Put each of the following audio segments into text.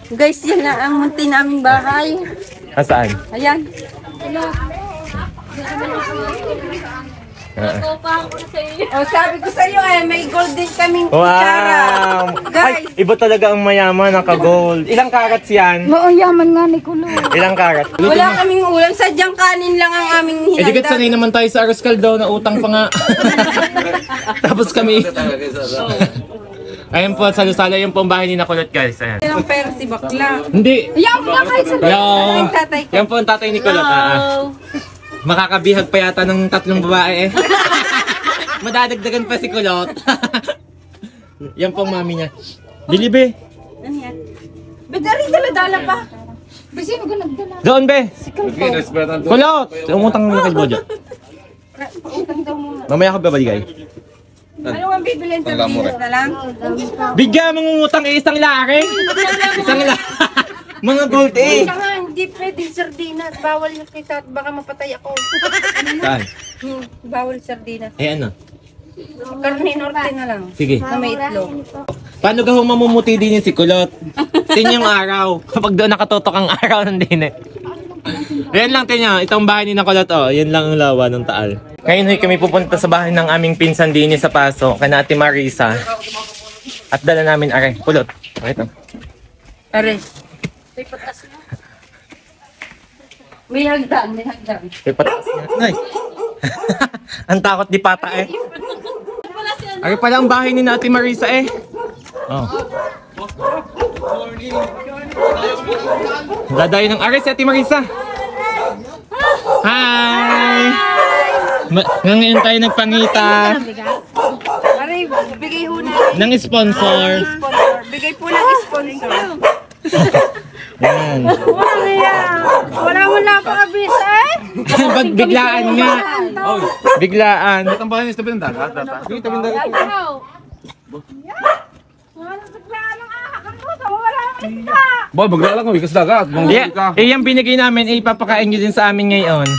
Guys, yan na ang munti naming bahay. Saan? Ayan. Oh, sabi ko sa iyo may golden kaming kutsara. Wow! Guys, Ay, iba talaga ang mayaman, naka-gold. Ilang karats yan? Oo, yaman nga ni Kulo. Ilang karat? wala kaming ulam. Sadyang kanin lang ang aming Eh, di hinanda. sanay naman tayo sa Aros Caldo na utang pa nga. Tapos kami. Ayan po, salusala yung pambahay ni Nakulot, guys. Ayan. Yan ang pera si Bakla. Hindi. Yaman nga kahit sa Hello. Ang tatay ko. Yan po ang tatay ni Kulot. Makakabihag pa yata ng 3 babae eh. Madadagdagan pa si Kulot. Yan po ang mami niya. Dilibe. Ano yan? Bedari dala-dala pa. Basi mo nagdala. Doon, be. Kulot. Umutang mo kay Bojo. Pautang daw muna. Mamaya ko babalik. Ano ang bibilin sa Pinas na lang? Bigyan mong utang isang lari. Isang lari. Mga gold eh. Kaya nga, hindi pwedeng sardinas. Bawal na kita at baka mapatay ako. Saan? Bawal sardinas. Eh ano? Karne norte na lang. Sige. Na may itlog. Paano ka mamumuti din si Kulot? Tin yung araw. Kapag doon nakatotok ang araw ng din eh. Yan lang tinya. Itong bahay ni Nakulot oh. Yan lang ang lawa ng Taal. Ngayon kami pupunta sa bahay ng aming pinsan din sa Paso. Kana Ate Marisa. At dala namin are. Kulot. Ito. Are. May hagdan, may hagdan. May patas niya. Ay. Ang takot di pata eh. Ay pala ang bahay ni Ate Marisa eh. Oh. Dadayo ng aris si Ate Marisa. Hi! Ngayon tayo nagpangita Are, bigay ho na. ng sponsor. Bigay po ng sponsor. Yan. Wala pa kabisa eh. Ba't biglaan nga? Biglaan. Ang bahay niya sa tabi ng dagat. Yung tabi ng dagat. Boy, bagla lang kami kasi dagat. Yeah. Eh, yung binigay namin, eh, ipapakain nyo din sa amin ngayon.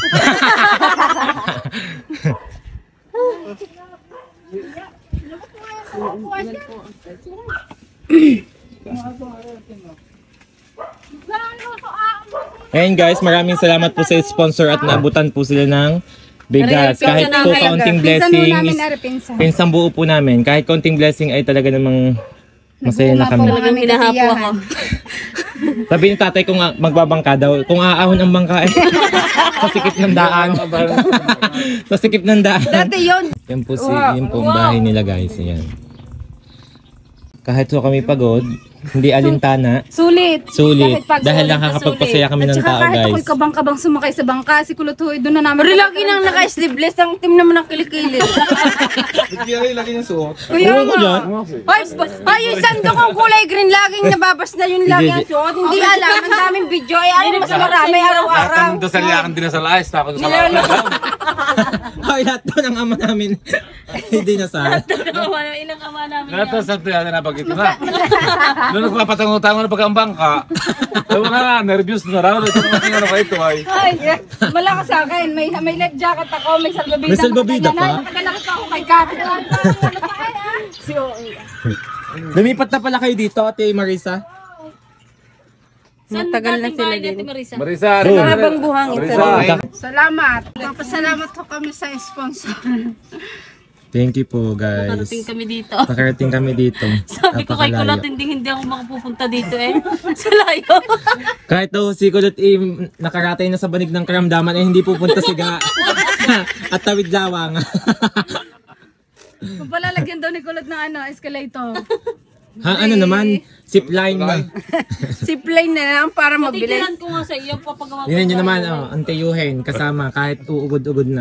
Ayan guys, maraming salamat po sa sponsor at naabutan po sila ng bigas. Kahit po kaunting blessing, pinsang buo po namin. Kahit kaunting blessing ay talaga namang masaya na kami. Talagang hinahapo ako. Sabi ni tatay kung magbabangka daw, kung aahon ang bangka eh. Sa sikip ng daan. Sa sikip ng daan. Dati yun. Yan po yun po ang bahay nila guys. Ayan. Kahit so kami pagod, hindi alintana. Sulit. Sulit. Kahit pag Dahil sulit, nakakapagpasaya kami At ng saka tao kahit guys. ako'y kabang-kabang sumakay sa bangka, si Kulutoy, doon na namin. Pero lagi nang naka-sleeveless. Ang team naman ng kilikili. Hindi lagi niyang suot. Kaya Oo, nga. yan. Ay, yung sando kong kulay green, laging nababas na yun lagi ang suot. Hindi alam, ang daming video. Ay, ano mas marami araw-araw. Ang dasal niya akong dinasalayas. Tapos sa Ay, lahat to ng ama namin. Hindi na sa. Ilang ama namin. lahat ng santo yan na pag-ito na. Noong nagpapatango-tango na pagkambangka. Ewan ka nga, nervous na raw. Ito naman ano pa ito ay. Ay, malakas sa akin. May life jacket ako, may salbabida. May salbabida pa? Nakalakit pa ako kay Kati. Lumipat na pala kayo dito, Ate Marisa. Matagal na sila din. Marisa, Habang buhangin sa Salamat. Papasalamat ko kami sa sponsor. Thank you po guys. Nakarating kami dito. Nakarating kami dito. Sabi ko kay Kulot, hindi ako makapupunta dito eh. Sa layo. Kahit daw si Kulot nakaratay na sa banig ng karamdaman eh hindi pupunta siga. At tawid lawang. Papalalagyan daw ni Kulot ng escalator. Ha, ano naman? Zipline na. Zipline na lang para mabilis. Titiran ko nga sa iyo, papagawa ko. Yan nyo naman, antiyuhin kasama kahit uugod-ugod na.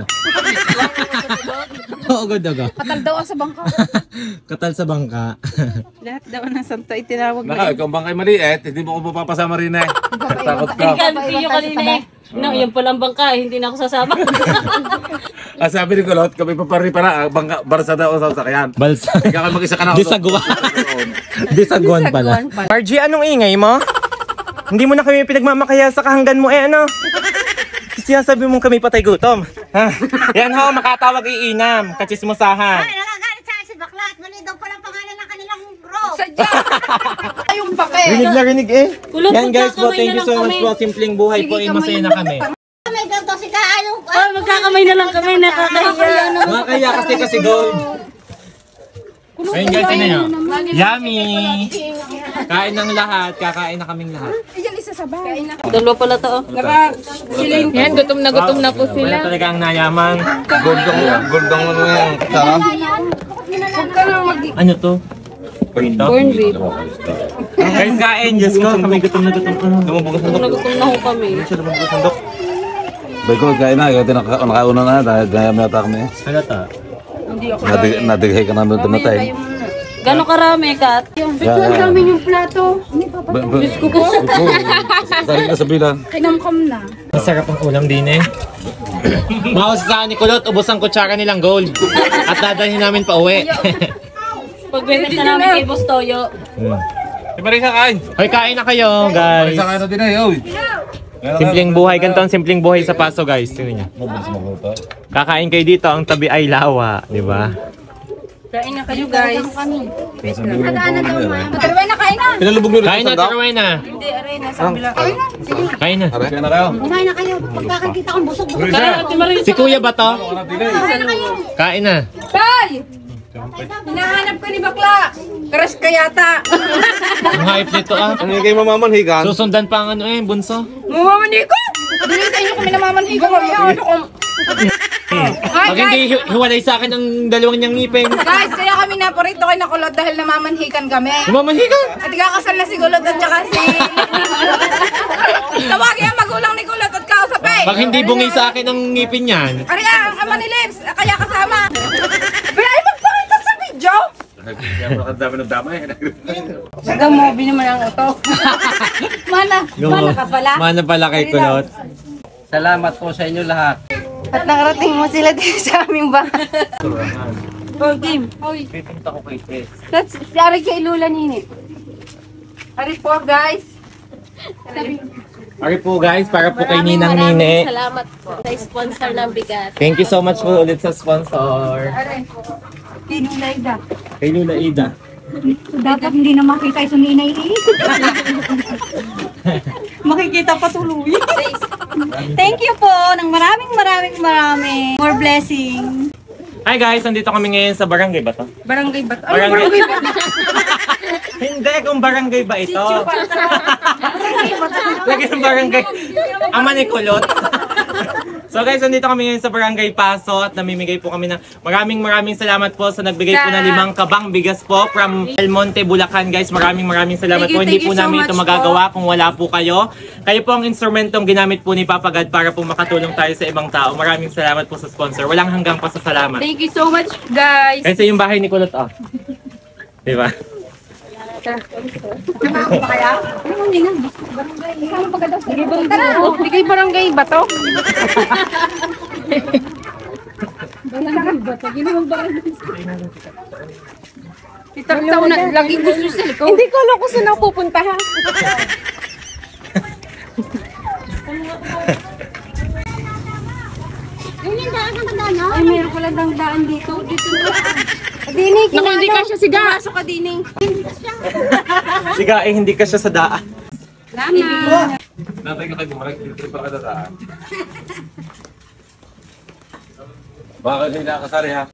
Uugod-ugod. Katal daw sa bangka. Katal sa bangka. Lahat daw ng santo itinawag Naka, ikaw bang kay maliit, hindi mo ko papasama rin eh. Takot ka. Ganti yung kanina eh. No, yan palang bangka, hindi na ako sasama. Sabi ni Kulot, kami papari pa na, bangka, barsa daw sa sakyan. Balsa. Ikaw mag-isa ka na. Disagwa. Disagwan pala. RG, anong ingay mo? Hindi mo na kami pinagmamakaya sa kahanggan mo eh ano? Sinasabi mong kami patay gutom. Ha? Yan ho, makatawag iinam. Kachismosahan. Ay, nagagalit sa akin si Bakla at mali daw palang pangalan ng kanilang bro. Yung pake. Rinig na rinig eh. Kulot, Yan guys po, magkakamay thank na you lang so much kami. po. Simpleng buhay po, eh, masaya na kami. Oh, magkakamay na lang kami, nakakahiya. Makakaya kasi gold. Ayun guys, ano nyo? Yummy! Kain ng lahat, kakain na kaming lahat. Dalawa pala to, oh. Yan, gutom na po Wala talaga ang nayaman. Goldong ano yan. Sarap. Ano to? Prito? Corn beef. Guys, kain! Diyos ko, kami gutom na gutom. Nagutom na ho kami. Bago, kaya na. Ikaw nakauna na. Dahil gaya may atak kami. Halata. Nadighay ka na doon tumatay. Gano'ng karami, Kat? Ang dami yung plato. Diyos ko po. Sari ka sa bilang. Kinamkam na. Masarap ang ulam din eh. Mausasahan ni Kulot, ubos ang kutsara nilang gold. At dadalhin namin pa uwi. Pagbenta namin kay Boss Toyo. Si Marisa kain. Hoy, kain na kayo, guys. Marisa kain na din eh. Oy. Simpleng buhay, ganito ang simpleng buhay sa Paso, guys. Tingnan niyo. Mabilis magluto. Kakain kayo dito, ang tabi ay lawa, di ba? Kain na kayo, guys. Kaysa mo yung pangalaman. Taruay na, kain na. Pinalubog nyo rin Kain na, taraway na. Hindi, aray, nasa bila. Kain na. Kaya na kayo. Kumain na kayo. Pagkakakita kong busog-busog. Si Kuya ba to? Kain na. Tay! Hinahanap ko ni Bakla. Crush ka yata. Ang hype nito ah. Ano yung kayo mamamanhigan? Susundan pa ang ano eh, bunso. Mamamanhigo! Dili sa inyo kami namamanhigo. Ano ko? Ay, Pag hindi hiwalay sa akin ang dalawang niyang ngipin. guys, kaya kami naparito kay Nakulot dahil namamanhikan kami. Lumamanhikan! At ikakasal na si Kulot at saka si... Tawagin ang magulang ni Kulot at kausapin. Pag hindi bungi sa akin ang ngipin niyan. Ari ang ama ni Lips, kaya kasama. Pero ay magpakita sa video. Dami ng damay. Saga mo, naman ang ito. Mana ka pala. Mana pala kay Kulot. Salamat po sa inyo lahat. At nakarating mo sila dito sa aming bahay. Oh, Kim. Pipinta ko kay Tess. That's Ari kay Lula Nini. Ari po, guys. Ari po guys, para po kay Ninang Nine. Salamat po sa sponsor ng bigat. Thank you so much po ulit sa sponsor. Ari. Kinulaida. Kay Lula Ida. Dapat hindi na makita yung ninay eh. Makikita pa tuloy. Thank you po ng maraming. More blessing. Hi guys, nandito kami ngayon sa barangay ba to? Barangay Bato. Barangay. Hindi, kung barangay ba ito? Lagi ng barangay. Ama ni Kulot. So guys, nandito kami ngayon sa Barangay Paso at namimigay po kami ng maraming salamat po sa nagbigay po ng 5 kabang bigas po from El Monte, Bulacan guys. Maraming salamat po. Hindi po namin ito magagawa kung wala po kayo. Kayo po ang instrumentong ginamit po ni Papa God para po makatulong tayo sa ibang tao. Maraming salamat po sa sponsor. Walang hanggang pasasalamat. Thank you so much, guys. Kasi yung bahay ni Kulot oh. Diba? Tara, bigay Barangay Bato. Tita, lagi gusto sa likod. Hindi ko alam kung saan ako pupunta ha. Ay, meron pala dang dito. Dito na. Dini, Naku, hindi ka siya siga. Pasok ka, Dini. Siga, hindi ka siya sa daan. Natay ka tayo bumalik. Dito pa ka dadaan. Bakit hindi nakasari ha?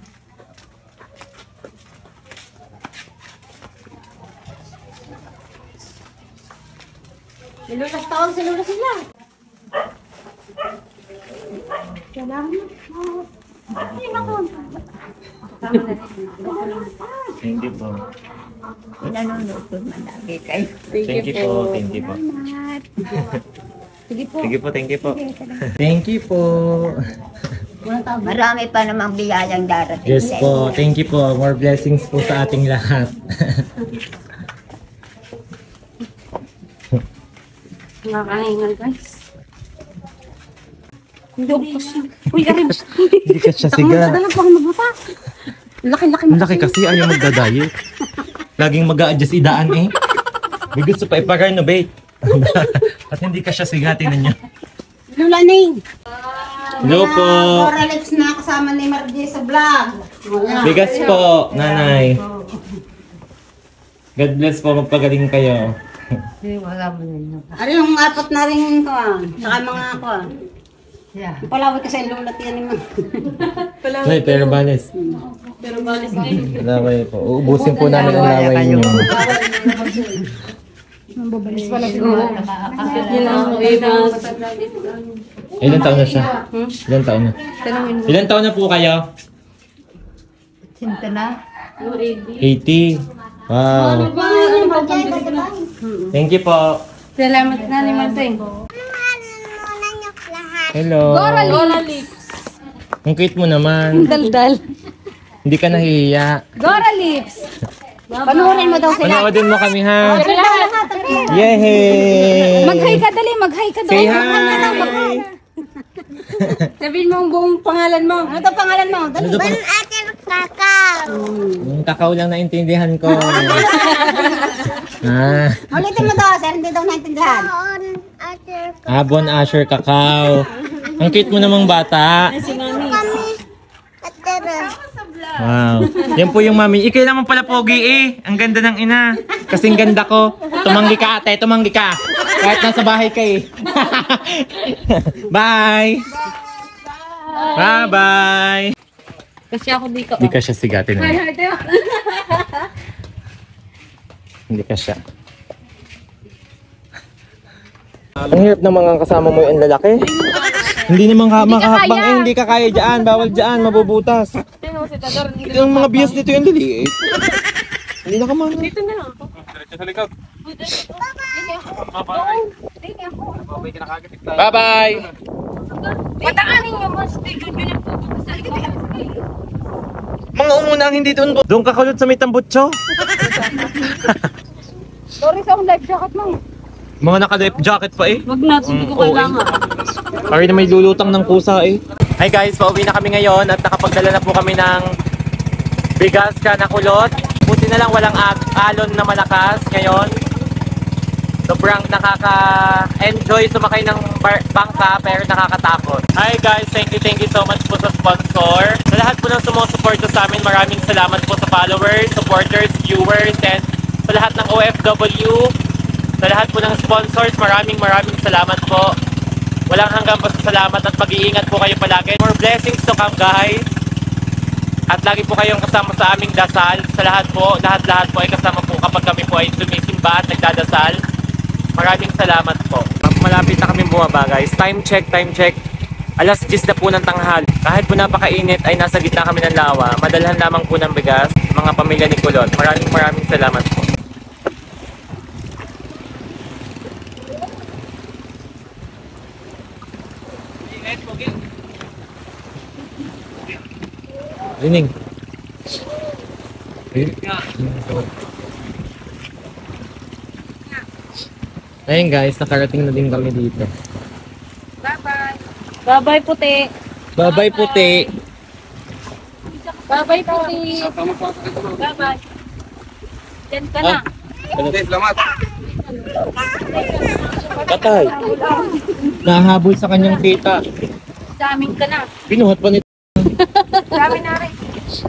Silulas taon, silulas sila. Hindi po. Nanonood po malagi kayo. Thank you po. Thank you po. Sige po. Sige po, thank you po. Thank you po. Marami pa namang biyayang darating Yes sa po, inyo. thank you po. More blessings po sa ating lahat. Nakakahingal, guys. Hindi ako kasi. Uy, arin. Hindi ka siya siga. Dala pa ako magbuta. Laki-laki Ang laki kasi, ayaw magdadiet. Laging mag-a-adjust idaan eh. May gusto pa ipa-renovate. At hindi ka siya siga, tingnan niyo. Lula Ning. Hello po. Cora Lips na kasama ni Margie sa vlog. Bigas po, nanay. God bless po, magpagaling kayo. Ano yung apat na rin ko saka mga ako Palaway kasi ang lulat yan naman. Ay, pero balis. Laway po. Uubusin po namin ang laway niyo. Ilan taon na siya? Ilan taon na? Ilan taon na po kayo? 80. Wow. Thank you po. Salamat na ni Martin. Hello. Gora Lips. Ang cute mo naman. Daldal. Hindi ka nahihiya. Gora Lips. Panuorin mo daw sila. Panoodin mo kami ha. Yehey! Mag-hi ka, dali. Mag-hi ka doon. Say hi! Sabihin mo ang buong pangalan mo. Ano daw pangalan mo? Ano daw pang... Yung kakao lang naintindihan ko. Ulitin mo daw, sir. Hindi daw naintindihan. Bon Asher Kakao. Ang cute mo namang bata. Wow. Yan po yung mami. Ikay naman pala pogi eh. Ang ganda ng ina. Kasing ganda ko. Tumanggi ka ate, tumanggi ka. Kahit nasa bahay ka eh. Bye! Bye-bye! Kasi ako di ko. Hindi ka siya sigatin. Hindi ka siya. Ang hirap ng mga kasama mo yung lalaki. Hindi naman makahakbang eh. Hindi ka kaya dyan. Bawal dyan. Mabubutas. Yung mga biyas dito yung liliit. Hindi na kamana. Dito na lang ako. Diretso sa likod. Bye-bye! Pataanin niyo mas. Tigod nyo lang po. Mga umunang hindi doon. Doon ka kulot sa may tambutso. Sorry sa akong life jacket mo. Mga naka-life jacket pa eh. Wag na, hindi ko kailangan. Pari na may lulutang ng kusa eh. Hi guys, pauwi na kami ngayon at nakapagdala na po kami ng bigas ka na kulot. Buti na lang walang alon na malakas ngayon. Sobrang nakaka-enjoy sumakay ng bangka pero nakakatakot. Hi guys, thank you so much po sa sponsor. Sa lahat po ng sumusuporto sa amin, maraming salamat po sa followers, supporters, viewers, and sa lahat ng OFW. Sa lahat po ng sponsors, maraming salamat po. Walang hanggang pasasalamat at mag-iingat po kayo palagi. More blessings to come guys. At lagi po kayong kasama sa aming dasal. Sa lahat po po ay kasama po kapag kami po ay sumisimba at nagdadasal. Maraming salamat po. Malapit na kami bumaba guys. Time check. Alas 10 na po ng tanghal. Kahit po napakainit ay nasa gitna kami ng lawa. Madalhan lamang po ng bigas, mga pamilya ni Kulot. Maraming salamat po. Rining. Ayun guys, nakarating na din kami dito. Bye-bye, puti. Bye-bye puti. Bye-bye, puti. Bye-bye. Diyan ka na. Salamat. Patay. Nahabol sa kanyang tita. Sa amin ka na. Pinuhat pa nito. Sa amin na rin.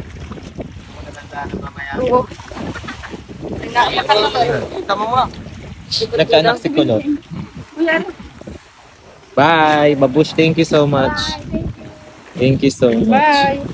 Oo. Tama mo na. Nagkaanak si Kulot. Bye. Babush, thank you so much. Thank you so much. Bye.